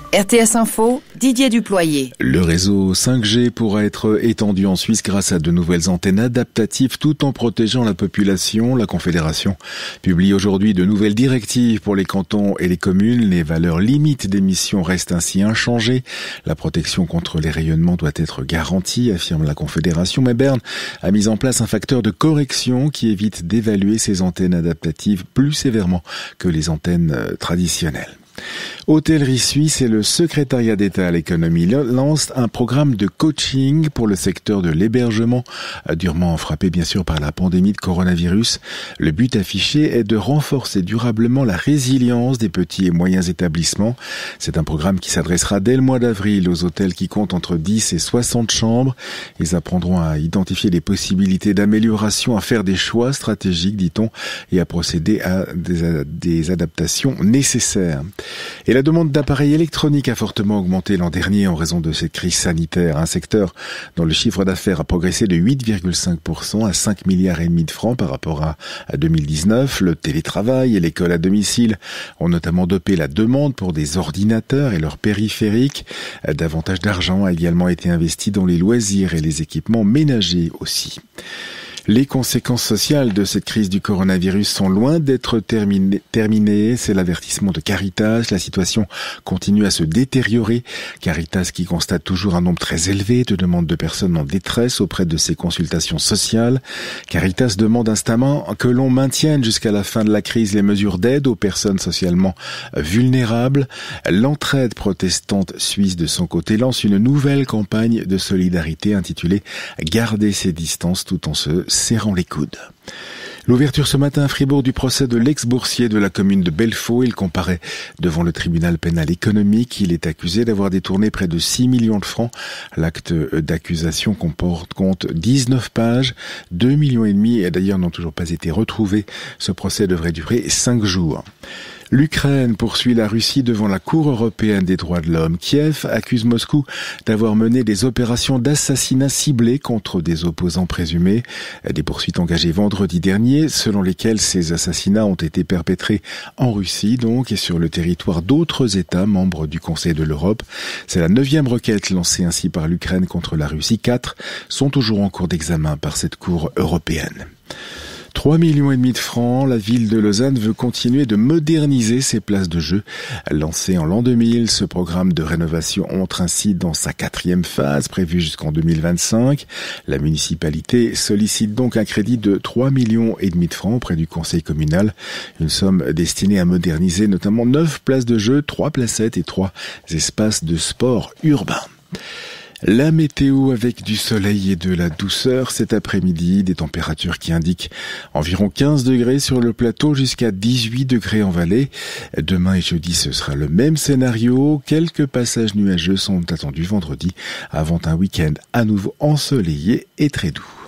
RTS Info, Didier Duployer. Le réseau 5G pourra être étendu en Suisse grâce à de nouvelles antennes adaptatives tout en protégeant la population. La Confédération publie aujourd'hui de nouvelles directives pour les cantons et les communes. Les valeurs limites d'émission restent ainsi inchangées. La protection contre les rayonnements doit être garantie, affirme la Confédération. Mais Berne a mis en place un facteur de correction qui évite d'évaluer ces antennes adaptatives plus sévèrement que les antennes traditionnelles. Hôtellerie Suisse et le secrétariat d'État à l'économie lancent un programme de coaching pour le secteur de l'hébergement, durement frappé bien sûr par la pandémie de coronavirus. Le but affiché est de renforcer durablement la résilience des petits et moyens établissements. C'est un programme qui s'adressera dès le mois d'avril aux hôtels qui comptent entre 10 et 60 chambres. Ils apprendront à identifier les possibilités d'amélioration, à faire des choix stratégiques, dit-on, et à procéder à des adaptations nécessaires. Et la demande d'appareils électroniques a fortement augmenté l'an dernier en raison de cette crise sanitaire. Un secteur dont le chiffre d'affaires a progressé de 8,5% à 5,5 milliards de francs par rapport à 2019. Le télétravail et l'école à domicile ont notamment dopé la demande pour des ordinateurs et leurs périphériques. Davantage d'argent a également été investi dans les loisirs et les équipements ménagers aussi. Les conséquences sociales de cette crise du coronavirus sont loin d'être terminées. C'est l'avertissement de Caritas. La situation continue à se détériorer. Caritas qui constate toujours un nombre très élevé de demandes de personnes en détresse auprès de ses consultations sociales. Caritas demande instamment que l'on maintienne jusqu'à la fin de la crise les mesures d'aide aux personnes socialement vulnérables. L'entraide protestante suisse de son côté lance une nouvelle campagne de solidarité intitulée « Garder ses distances tout en se serrant les coudes ». L'ouverture ce matin à Fribourg du procès de l'ex-boursier de la commune de Belfaux. Il comparaît devant le tribunal pénal économique. Il est accusé d'avoir détourné près de 6 millions de francs. L'acte d'accusation compte 19 pages. 2,5 millions d'ailleurs n'ont toujours pas été retrouvés. Ce procès devrait durer 5 jours. L'Ukraine poursuit la Russie devant la Cour européenne des droits de l'homme. Kiev accuse Moscou d'avoir mené des opérations d'assassinat ciblées contre des opposants présumés. Des poursuites engagées vendredi dernier, selon lesquelles ces assassinats ont été perpétrés en Russie, donc, et sur le territoire d'autres États membres du Conseil de l'Europe. C'est la 9e requête lancée ainsi par l'Ukraine contre la Russie. 4 sont toujours en cours d'examen par cette Cour européenne. 3,5 millions de francs, la ville de Lausanne veut continuer de moderniser ses places de jeu. Lancé en l'an 2000, ce programme de rénovation entre ainsi dans sa 4e phase, prévue jusqu'en 2025. La municipalité sollicite donc un crédit de 3,5 millions de francs auprès du conseil communal. Une somme destinée à moderniser notamment 9 places de jeu, 3 placettes et 3 espaces de sport urbain. La météo avec du soleil et de la douceur cet après-midi, des températures qui indiquent environ 15 degrés sur le plateau jusqu'à 18 degrés en vallée. Demain et jeudi, ce sera le même scénario. Quelques passages nuageux sont attendus vendredi avant un week-end à nouveau ensoleillé et très doux.